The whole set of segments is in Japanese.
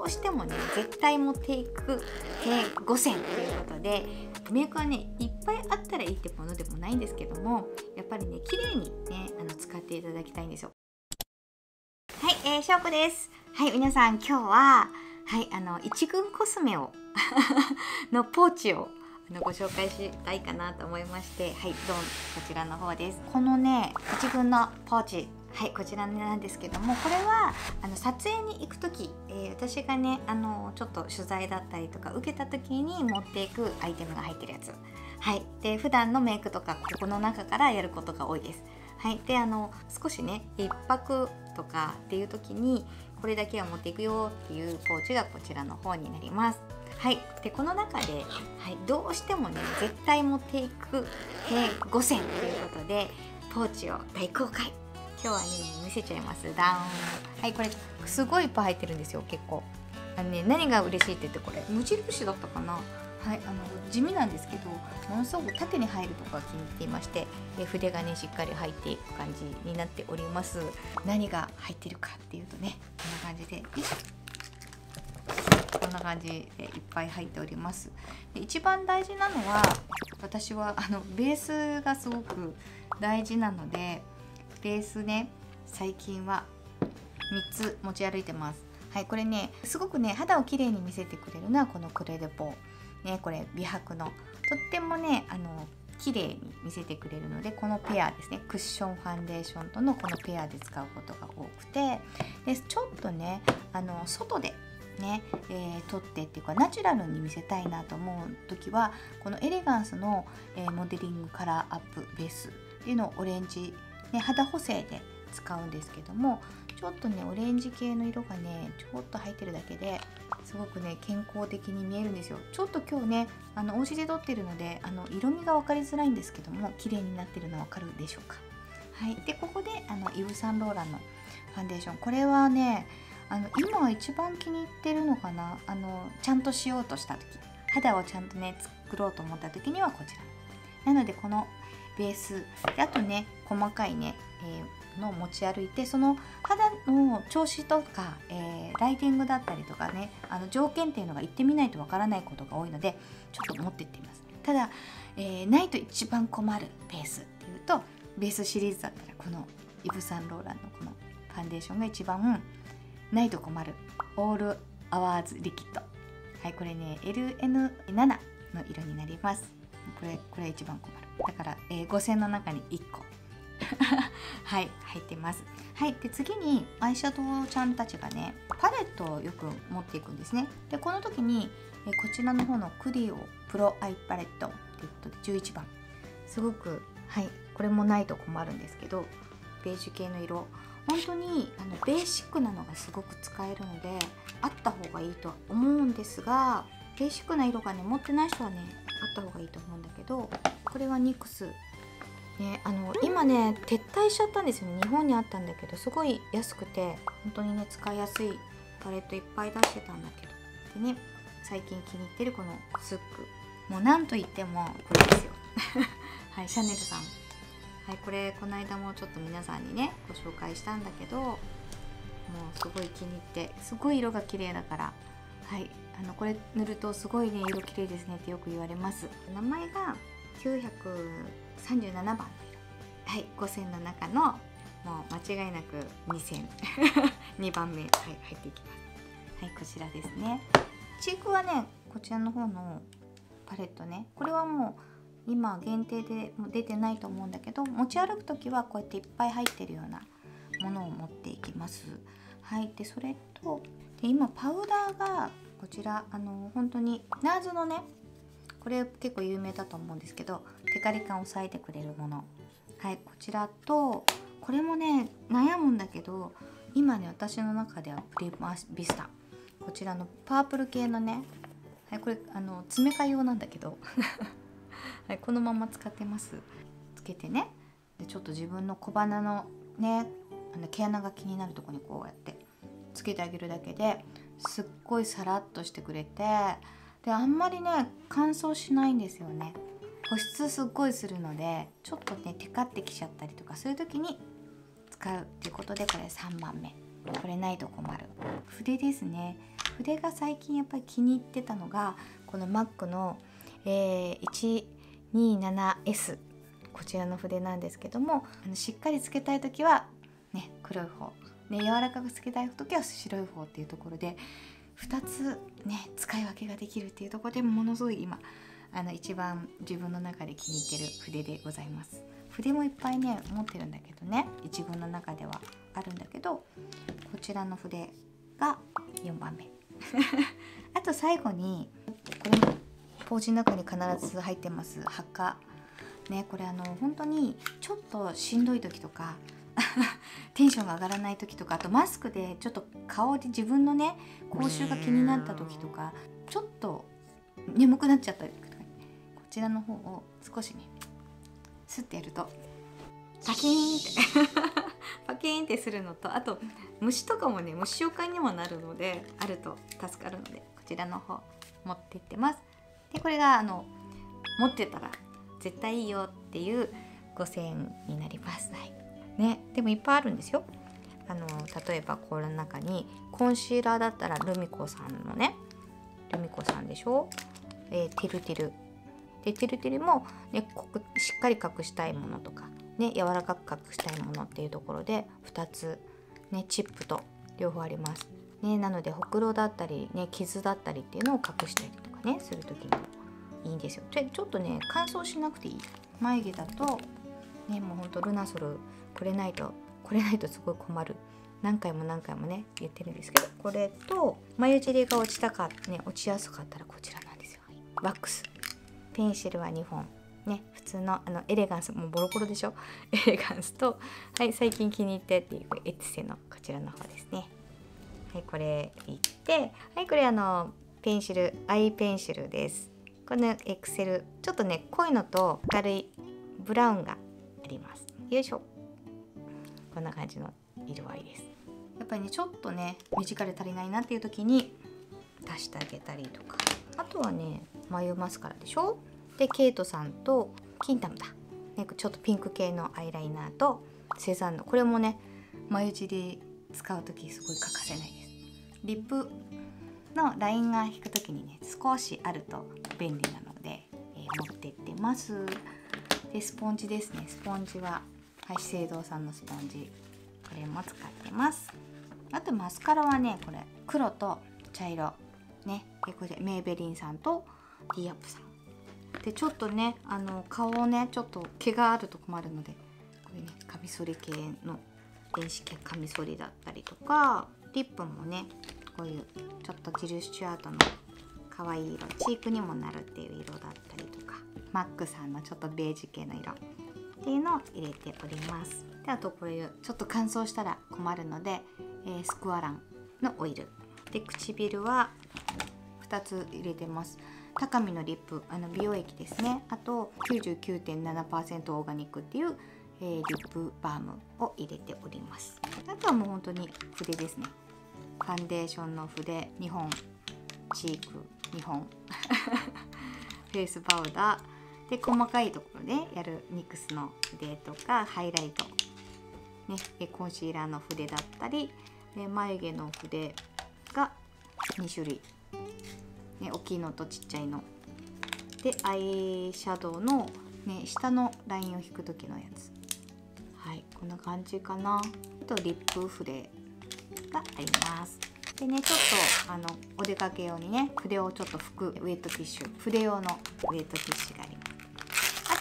してもね絶対持っていく計5選ということで、メイクはねいっぱいあったらいいってものでもないんですけども、やっぱりね綺麗にね使っていただきたいんですよ。はい、しょうこです。はい、皆さん今日は一軍コスメをのポーチをご紹介したいかなと思いまして、はい、ドン、こちらの方です。このね一軍のポーチ、はい、こちらなんですけども、これは撮影に行く時、私がねちょっと取材だったりとか受けた時に持っていくアイテムが入ってるやつ。はい、で普段のメイクとかここの中からやることが多いです。はい、で少しね1泊とかっていう時にこれだけは持っていくよっていうポーチがこちらの方になります。はい、でこの中で、はい、どうしてもね絶対持っていく計5選ということでポーチを大公開。今日はね見せちゃいます。ダーン。はい、これすごいいっぱい入ってるんですよ。結構何が嬉しいって言って、これ無印だったかな。はい、地味なんですけどものすごく縦に入るところが気に入っていまして、筆がねしっかり入っていく感じになっております。何が入ってるかっていうとね、こんな感じで、こんな感じでいっぱい入っております。で一番大事なのは、私はベースがすごく大事なので、ベースね最近は3つ持ち歩いてます。はい、これねすごくね肌をきれいに見せてくれるのはこのクレデポね、これ美白のとってもね綺麗に見せてくれるので、このペアですね、クッションファンデーションとのこのペアで使うことが多くて、でちょっとね外でね、撮ってっていうかナチュラルに見せたいなと思う時はこのエレガンスの、モデリングカラーアップベースっていうのをオレンジ、ね、肌補正で使うんですけども、ちょっとねオレンジ系の色がねちょっと入ってるだけですごくね健康的に見えるんですよ。ちょっと今日ねお家で撮ってるので色味が分かりづらいんですけども、綺麗になってるの分かるでしょうか。はい、でここでイヴ・サンローランのファンデーション、これはね今一番気に入ってるのかな。ちゃんとしようとした時、肌をちゃんとね作ろうと思った時にはこちらなので、このベースであとね細かいね、のを持ち歩いて、その肌の調子とか、ライティングだったりとかね条件っていうのが行ってみないとわからないことが多いので、ちょっと持ってってみます。ただ、ないと一番困るベースっていうと、ベースシリーズだったらこのイヴ・サンローランのこのファンデーションが一番ないと困るオールアワーズリキッド。はい、これね LN7 の色になります。これ一番困る。だから、5000の中に1個はい入ってます。はい、で次にアイシャドウちゃんたちがねパレットをよく持っていくんですね。でこの時にこちらの方のクリオプロアイパレットということで11番、すごく、はい、これもないと困るんですけど、ベージュ系の色、本当にベーシックなのがすごく使えるのであった方がいいとは思うんですが、ベーシックな色がね持ってない人はねあった方がいいと思うんだけど、これはニクスね、今ね撤退しちゃったんですよね。日本にあったんだけどすごい安くて本当にね使いやすいパレットいっぱい出してたんだけど、でね最近気に入ってるこのスック、もうなんといってもこれですよはい、シャネルさん。はい、これこの間もちょっと皆さんにねご紹介したんだけど、もうすごい気に入って、すごい色が綺麗だから、はい、これ塗るとすごいね色綺麗ですねってよく言われます。名前が937番の色、はい、5000の中のもう間違いなく2000 2番目、はい、入っていきます。はい、こちらですね。チークはねこちらの方のパレットね、これはもう今限定でも出てないと思うんだけど、持ち歩く時はこうやっていっぱい入ってるようなものを持っていきます。はい、でそれとで今パウダーがこちら本当にナーズのね、これ結構有名だと思うんですけど、テカリ感を抑えてくれるもの、はい、こちらと、これもね悩むんだけど今ね私の中ではプリマビスタ、こちらのパープル系のね、はい、これ詰め替え用なんだけどはい、このまま使ってます。つけてね、でちょっと自分の小鼻のね毛穴が気になるところにこうやってつけてあげるだけですっごいサラッとしてくれて、であんまりね乾燥しないんですよね。保湿すっごいするのでちょっとねテカってきちゃったりとかそういう時に使うっていうことで、これ3番目、これないと困る筆ですね。 筆が最近やっぱり気に入ってたのがこの MAC の、127S、 こちらの筆なんですけども、しっかりつけたい時はね黒い方、ね、柔らかくつけたい時は白い方っていうところで2つね使い分けができるっていうところでものすごい今一番自分の中で気に入ってる筆でございます。筆もいっぱいね持ってるんだけどね、一軍の中ではあるんだけど、こちらの筆が4番目あと最後にこれもポーチの中に必ず入ってますハッカね。これ本当にちょっとしんどい時とかテンションが上がらない時とか、あとマスクでちょっと顔で自分のね口臭が気になった時とか、ちょっと眠くなっちゃったりとか、こちらの方を少しねスッてやるとパキーンってパキーンってするのと、あと虫とかもね虫除けにもなるのであると助かるので、こちらの方持ってってます。でこれが持ってたら絶対いいよっていう5000円になります。はいね、でもいっぱいあるんですよ。例えばこの中にコンシーラーだったらルミコさんのね、ルミコさんでしょ、ティルティルでティルティルも、ね、しっかり隠したいものとか、ね、柔らかく隠したいものっていうところで2つ、ね、チップと両方あります、ね、なのでほくろだったり、ね、傷だったりっていうのを隠したりとかねする時にもいいんですよ。ちょっとね乾燥しなくていい。眉毛だとねもうほんとルナソルくれないとすごい困る。何回もね言ってるんですけど、これと眉尻が落ちやすかったらこちらなんですよ。ワックスペンシルは2本ね、普通のエレガンス、もうボロボロでしょエレガンスと、はい、最近気に入ってっていうエツセのこちらの方ですね。はい、これいって、はい、これペンシル、アイペンシルです。このエクセルちょっとね濃いのと明るいブラウンがあります。よいしょ、こんな感じの色合いです。やっぱりねちょっとね目力足りないなっていう時に足してあげたりとか、あとはね眉マスカラでしょ。でケイトさんとキンタムだ、ね、ちょっとピンク系のアイライナーとセザンヌ、これもね眉尻使う時すごい欠かせないです。リップのラインが引く時にね少しあると便利なので、持ってってます。でスポンジですね。スポンジは、はい、資生堂さんのスポンジ、これも使ってます。あとマスカラはねこれ黒と茶色ね、これでメイベリンさんと D アップさんで、ちょっとね顔をねちょっと毛があると困るので、これねカミソリ系の電子系カミソリだったりとか、リップもねこういうちょっとジル・スチュアートの可愛い色、チークにもなるっていう色だったりとか、マックさんのちょっとベージュ系の色っていうのを入れております。であとこういうちょっと乾燥したら困るので、スクワランのオイルで、唇は2つ入れてます。高見のリップ美容液ですね。あと 99.7% オーガニックっていう、リップバームを入れております。あとはもう本当に筆ですね。ファンデーションの筆2本、チーク2本フェイスパウダーで、細かいところでやるニクスの筆とかハイライト、ね、コンシーラーの筆だったり、眉毛の筆が2種類、ね、大きいのとちっちゃいので、アイシャドウの、ね、下のラインを引く時のやつ、はい、こんな感じかな。あとリップ筆があります。でね、ちょっとお出かけ用にね筆をちょっと拭くウェットティッシュ、筆用のウェットティッシュがあります。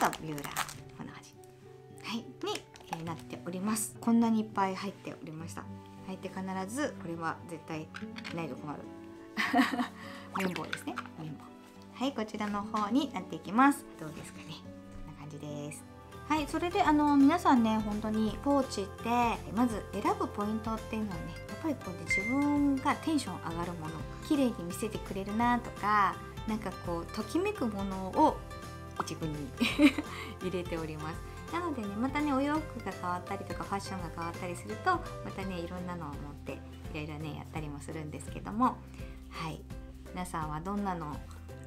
あとはビューラー、こんな感じ、はいに、なっております。こんなにいっぱい入っておりました。入って必ずこれは絶対ないと困る綿棒ですね、綿棒。はい、こちらの方になっていきます。どうですかね、こんな感じです。はい、それで皆さんね本当にポーチってまず選ぶポイントっていうのはね、やっぱりこうね自分がテンション上がるもの、綺麗に見せてくれるなとか、なんかこうときめくものを一軍に入れております。なのでね、またねお洋服が変わったりとかファッションが変わったりすると、またねいろんなのを持っていろいろねやったりもするんですけども、はい、皆さんはどんなの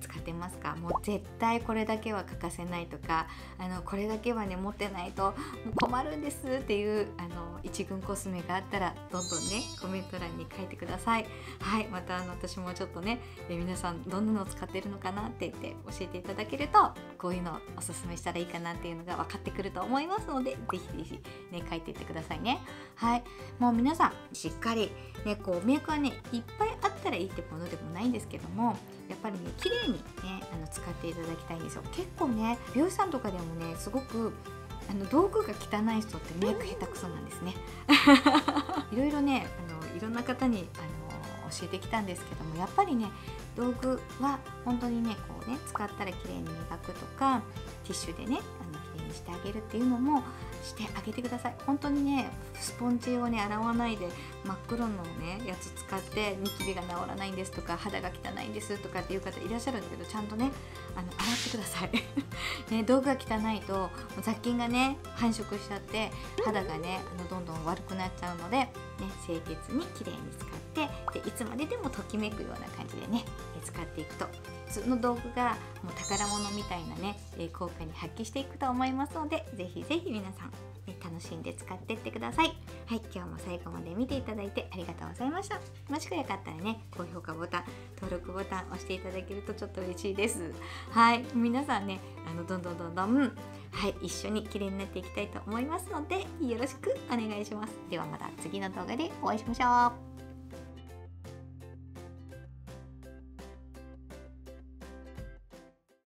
使ってますか？もう絶対これだけは欠かせないとか、これだけはね持ってないともう困るんですっていう一軍コスメがあったらどんどんねコメント欄に書いてください。はい、また私もちょっとね皆さんどんなのを使ってるのかなって言って教えていただけると、こういうのをおすすめしたらいいかなっていうのが分かってくると思いますので、ぜひぜひね書いていってくださいね。はい、もう皆さんしっかりねこうメイクはねいっぱいあったらいいってものでもないんですけども、やっぱりね綺麗にね使っていただきたいんですよ。結構ね美容師さんとかでもねすごく道具が汚い人ってメイク下手くそなんですね。いろいろねいろんな方に教えてきたんですけども、やっぱりね道具は本当にねこうね使ったら綺麗に磨くとか、ティッシュでね綺麗にしてあげるっていうのもしてあげてください。本当にねスポンジをね洗わないで真っ黒のねやつ使ってニキビが治らないんですとか、肌が汚いんですとかっていう方いらっしゃるんだけど、ちゃんとね洗ってください。ね、道具が汚いと雑菌がね繁殖しちゃって肌がねどんどん悪くなっちゃうので、ね、清潔に綺麗に使ってでいつまででもときめくような感じでね使っていくと、普通の道具がもう宝物みたいなね効果に発揮していくと思いますので、ぜひぜひ皆さん、ね、楽しんで使っていってください。はい、今日も最後まで見ていただいてありがとうございました。もしくはよかったらね高評価ボタン、登録ボタン押していただけるとちょっと嬉しいです。はい、皆さんねどんどんはい、一緒に綺麗になっていきたいと思いますのでよろしくお願いします。ではまた次の動画でお会いしましょう。